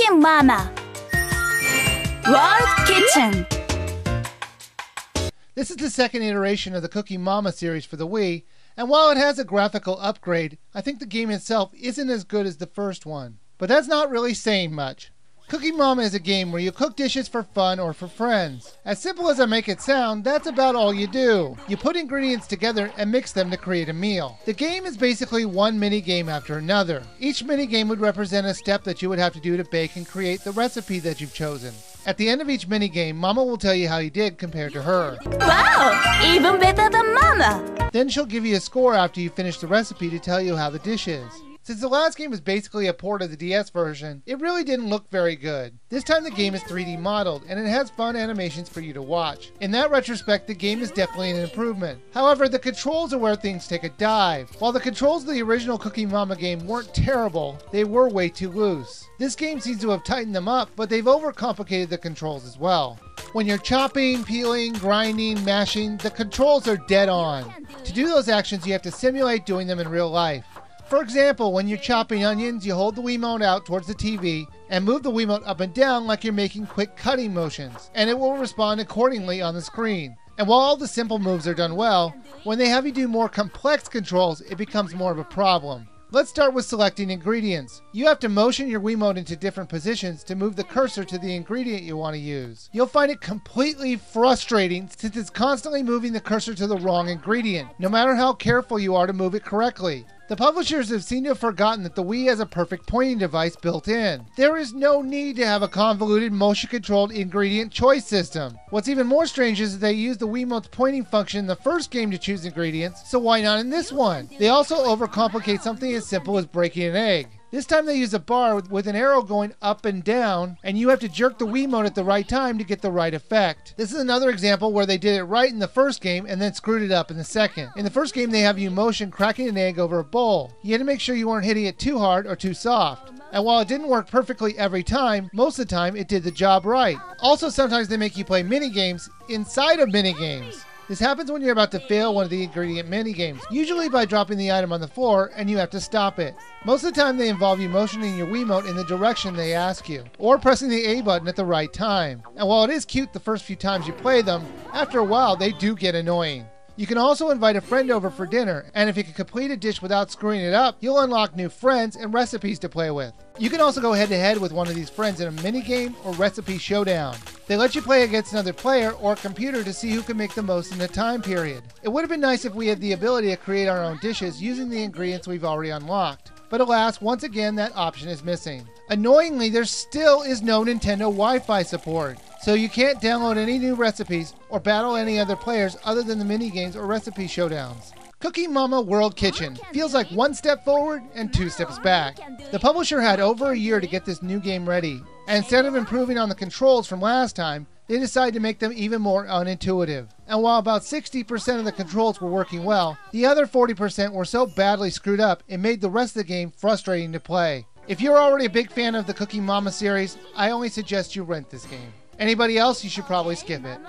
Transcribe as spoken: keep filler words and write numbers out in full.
Cooking Mama World Kitchen. This is the second iteration of the Cooking Mama series for the Wii, and while it has a graphical upgrade, I think the game itself isn't as good as the first one. But that's not really saying much. Cooking Mama is a game where you cook dishes for fun or for friends. As simple as I make it sound, that's about all you do. You put ingredients together and mix them to create a meal. The game is basically one mini game after another. Each mini game would represent a step that you would have to do to bake and create the recipe that you've chosen. At the end of each mini game, Mama will tell you how you did compared to her. Wow! Even better than Mama! Then she'll give you a score after you finish the recipe to tell you how the dish is. Since the last game was basically a port of the D S version, it really didn't look very good. This time the game is three D modeled, and it has fun animations for you to watch. In that retrospect, the game is definitely an improvement. However, the controls are where things take a dive. While the controls of the original Cooking Mama game weren't terrible, they were way too loose. This game seems to have tightened them up, but they've overcomplicated the controls as well. When you're chopping, peeling, grinding, mashing, the controls are dead on. To do those actions, you have to simulate doing them in real life. For example, when you're chopping onions, you hold the Wiimote out towards the T V and move the Wiimote up and down like you're making quick cutting motions, and it will respond accordingly on the screen. And while all the simple moves are done well, when they have you do more complex controls, it becomes more of a problem. Let's start with selecting ingredients. You have to motion your Wiimote into different positions to move the cursor to the ingredient you want to use. You'll find it completely frustrating since it's constantly moving the cursor to the wrong ingredient, no matter how careful you are to move it correctly. The publishers have seemed to have forgotten that the Wii has a perfect pointing device built in. There is no need to have a convoluted motion-controlled ingredient choice system. What's even more strange is that they used the Wiimote's pointing function in the first game to choose ingredients, so why not in this one? They also overcomplicate something as simple as breaking an egg. This time they use a bar with an arrow going up and down, and you have to jerk the Wiimote at the right time to get the right effect. This is another example where they did it right in the first game and then screwed it up in the second. In the first game they have you motion cracking an egg over a bowl. You had to make sure you weren't hitting it too hard or too soft. And while it didn't work perfectly every time, most of the time it did the job right. Also, sometimes they make you play mini games inside of mini games. This happens when you're about to fail one of the ingredient mini-games, usually by dropping the item on the floor and you have to stop it. Most of the time they involve you motioning your Wiimote in the direction they ask you, or pressing the A button at the right time. And while it is cute the first few times you play them, after a while they do get annoying. You can also invite a friend over for dinner, and if you can complete a dish without screwing it up, you'll unlock new friends and recipes to play with. You can also go head to head with one of these friends in a minigame or recipe showdown. They let you play against another player or a computer to see who can make the most in the time period. It would have been nice if we had the ability to create our own dishes using the ingredients we've already unlocked. But alas, once again that option is missing. Annoyingly, there still is no Nintendo Wi-Fi support, so you can't download any new recipes or battle any other players other than the minigames or recipe showdowns. Cooking Mama World Kitchen feels like one step forward and two steps back. The publisher had over a year to get this new game ready, and instead of improving on the controls from last time, they decided to make them even more unintuitive. And while about sixty percent of the controls were working well, the other forty percent were so badly screwed up it made the rest of the game frustrating to play. If you're already a big fan of the Cooking Mama series, I only suggest you rent this game. Anybody else, you should probably skip it.